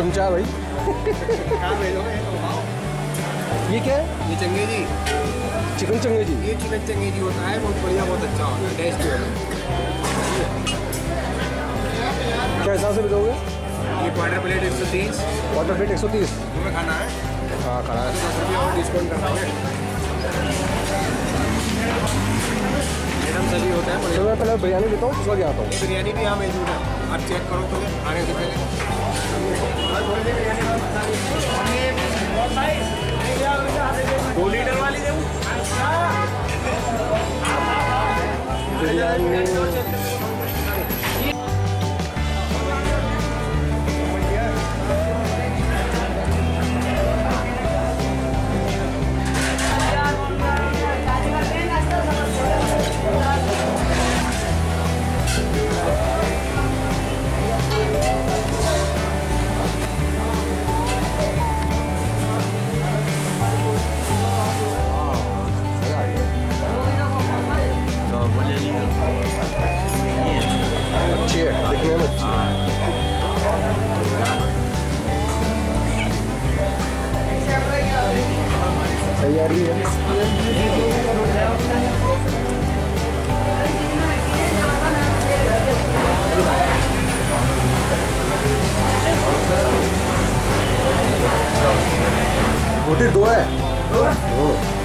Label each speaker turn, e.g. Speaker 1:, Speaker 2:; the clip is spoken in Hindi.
Speaker 1: चमचा है भाई। ये क्या है?
Speaker 2: ये चंगेजी,
Speaker 1: चिकन चंगेजी।
Speaker 2: ये चिकन चंगेजी होता है, बहुत बढ़िया, बहुत अच्छा होता है, टेस्टी होता है।
Speaker 1: क्या हिसाब से दोगे?
Speaker 2: ये क्वार्टर प्लेट 130।
Speaker 1: Quarter plate 130।
Speaker 2: तुम्हें खाना है?
Speaker 1: हाँ खाना है।
Speaker 2: 10 रुपये और डिस्काउंट करना है। मैडम सभी होता है।
Speaker 1: तो मैं पहले बिरयानी लेता हूँ, उसके बाद आता हूँ।
Speaker 2: बिरयानी भी यहाँ मौजूद है, आप चेक करो तो आने से पहले। दो लीटर वाली दें
Speaker 1: बिरयानी। अच्छी है, दिखने में अच्छी है। तैयारी है। रोटी 2 है।